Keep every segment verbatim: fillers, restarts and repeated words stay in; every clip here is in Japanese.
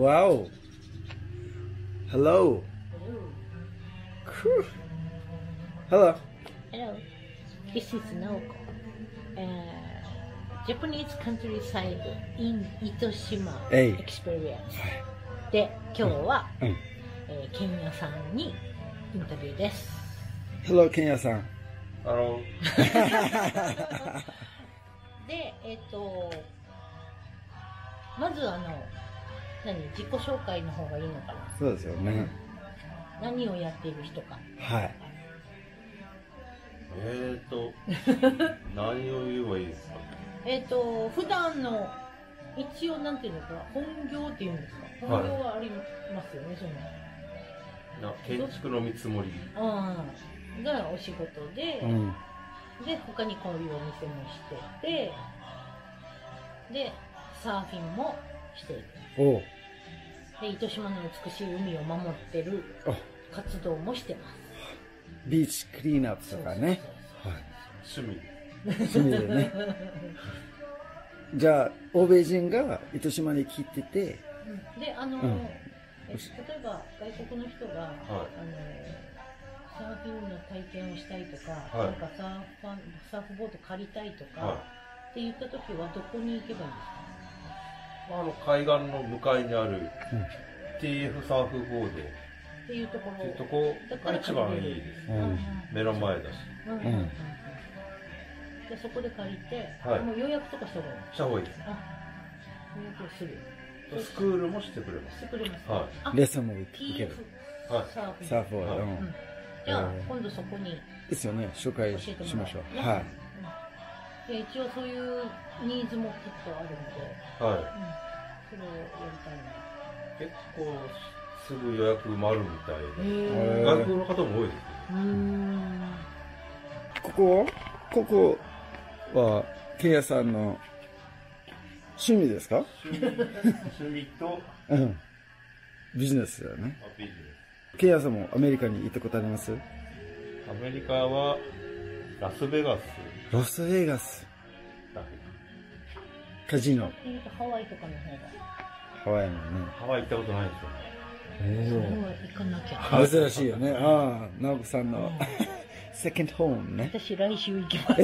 Wow. Hello. Hello. Hello. This is Naoko. Uh, Japanese countryside in 糸島 experience. で、今日は、うん、えー、ケンヤさんにインタビューです。 Hello, ケンヤさん。 Hello. で、えっと、まずあの、何、自己紹介の方がいいのかな。 そうですよね。 何をやっている人か。 はい。 えーと、何を言えばいいですか。 えっと、普段の、一応なんていうのか、本業っていうんですか。本業はありますよね、はい、その。建築の見積もり。 ああ、がお仕事で、うん、で、他にこういうお店もしてて、で、サーフィンもしている。 おう。 で、糸島の美しい海を守ってる活動もしてます。 ビーチクリーンアップとかね。 趣味。 趣味でね。じゃあ、欧米人が糸島に来てて。 うん、で、あの、うん、え例えば外国の人が、はい、あの、サーフィンの体験をしたいとか、はい、なんかサーファン、サーフボード借りたいとか、はい、って言った時はどこに行けばいいんですか？ あの海岸の向かいにある ティーエフ サーフボードっていうところ、 っていうとこが一番いいです。うん、目の前だし。うんうんうん、 でそこで借りて、はい、もう予約とかした方がいい。 した方がいいです。 あ、予約をする。 スクールもしてくれます。 してくれます。 はい。レッスンも受ける。 はい。 サーフサーフボード。うん。 じゃあ今度そこにですよね。紹介しましょう。はい。 で一応そういうニーズもきっとあるので、 はい。 うん、それをやりたいな。 結構すぐ予約埋まるみたいで、外国の方も多いですね。うん。 ここここはケンヤさんの趣味ですか？ 趣味と、 うん、ビジネスだよね。ビジネス。ケンヤさんもアメリカに行ったことあります？ アメリカはラスベガス。 ラスベガス。カジノ。 ハワイとかの方が。 ハワイもね。 ハワイ行ったことないですよ。 ええ。行かなきゃ。 珍しいよね。ああ、直子さんのセカンドホームね。 私来週行きます。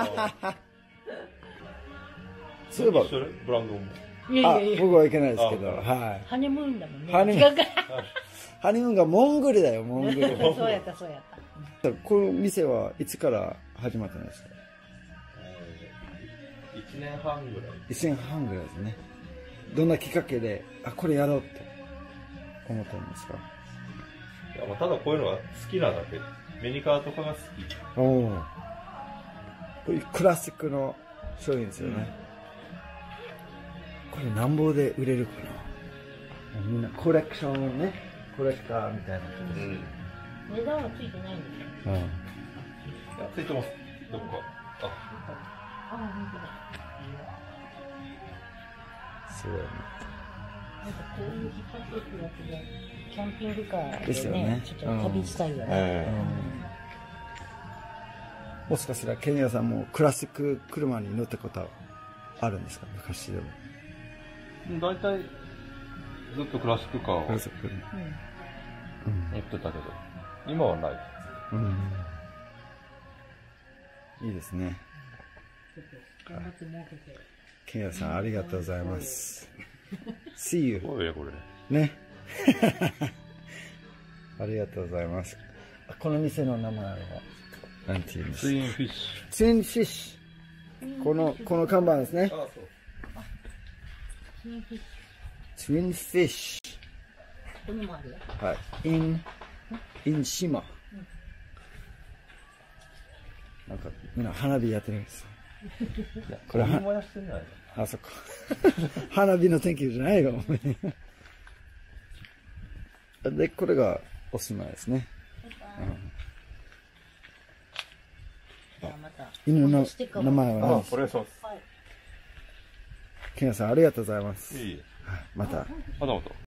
そういえばブランドも。 あ、僕は行けないですけど、はい。 ハネムーンだもんね。 ハネムーン。ハネムーンがモンゴルだよ、モンゴル。 そうやった、そうやった。 この店はいつから始まったんですか？ いちねんはんぐらい。 いちねんはんぐらいですね。どんなきっかけで、あ、これやろうって思ったんですか？ いや、まあ、ただこういうのが好きなだけ。メニカーとかが好き。 おお。こういうクラシックの商品ですよね。うん、これなんぼで売れるかな？みんなコレクションね、コレクターみたいな人です。うん、 値段はついてないんですよ。 うん。いや、ついてます。どこか。あ、 あ、本当だ。 すごいね。 なんかこういう引っ張っていくやつで、キャンピングカーでね、 ですよね、 ちょっと旅したいよね。 もしかしたらケンヤさんもクラシック車に乗ったことあるんですか？昔でも。 大体ずっとクラシックカーを乗ってたけど、今はない。 うん、いいですね。ケンヤさんありがとうございます。See you。 これこれ。 ね。ありがとうございます。この店の名前はなんていうんですか？ ツインフィッシュ。 ツインフィッシュ。このこの看板ですね。ああ、そう。ツインフィッシュ。 ここにもあるよ。 はい。in in 島。なんかみんな花火やってるんです。 いや、これは。やってない。 あ、そっか。花火の天気じゃないよ。で、これがおしまいですね。うん、犬の名前は何ですか？ お願いします。 ケンヤさんありがとうございます。 いいえ。 また。 またまた。